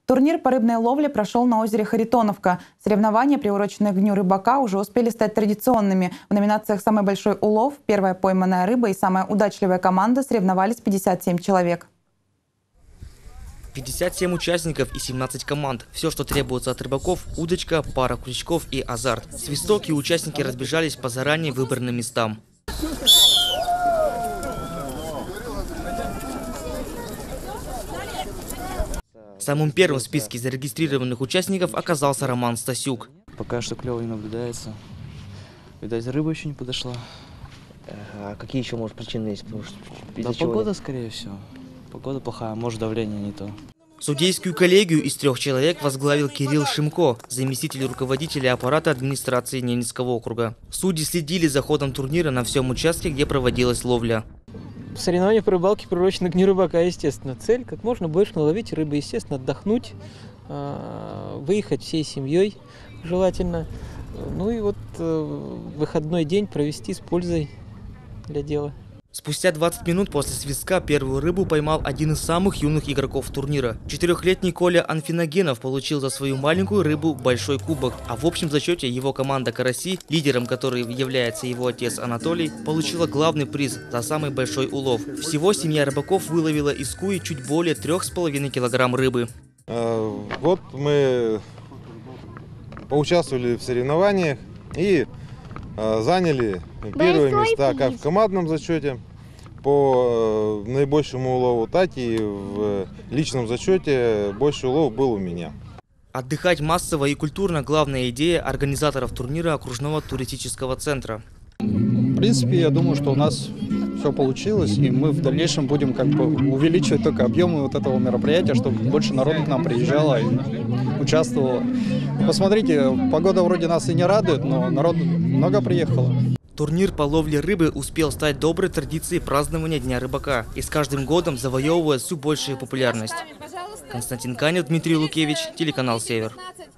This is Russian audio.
Турнир по рыбной ловле прошел на озере Харитоновка. Соревнования, приуроченные к Дню рыбака, уже успели стать традиционными. В номинациях «Самый большой улов», «Первая пойманная рыба» и «Самая удачливая команда» соревновались 57 человек. 57 участников и 17 команд. Все, что требуется от рыбаков – удочка, пара крючков и азарт. Свисток, и участники разбежались по заранее выбранным местам. Самым первым в списке зарегистрированных участников оказался Роман Стасюк. Пока что клево не наблюдается. Видать, рыба еще не подошла. А какие еще, может, причины есть? Да, погода, скорее всего. Погода плохая, может, давление не то. Судейскую коллегию из 3 человек возглавил Кирилл Шимко, заместитель руководителя аппарата администрации Ненецкого округа. Судьи следили за ходом турнира на всем участке, где проводилась ловля. Соревнования по рыбалке приурочены к Дню рыбака, естественно. Цель – как можно больше наловить рыбы, естественно, отдохнуть, выехать всей семьей желательно. Ну и вот выходной день провести с пользой для дела. Спустя 20 минут после свистка первую рыбу поймал один из самых юных игроков турнира. 4-летний Коля Анфиногенов получил за свою маленькую рыбу большой кубок, а в общем зачете его команда «Караси», лидером которой является его отец Анатолий, получила главный приз за самый большой улов. Всего семья рыбаков выловила из Куи чуть более 3,5 килограмм рыбы. Вот мы поучаствовали в соревнованиях и заняли первые места как в командном зачете по наибольшему улову, так и в личном зачете больше улов был у меня. Отдыхать массово и культурно – главная идея организаторов турнира окружного туристического центра. В принципе, я думаю, что у нас все получилось, и мы в дальнейшем будем увеличивать только объемы вот этого мероприятия, чтобы больше народу к нам приезжало и участвовало. Посмотрите, погода вроде нас и не радует, но народу много приехало. Турнир по ловле рыбы успел стать доброй традицией празднования Дня рыбака и с каждым годом завоевывает все большую популярность. Константин Канев, Дмитрий Лукевич, телеканал «Север».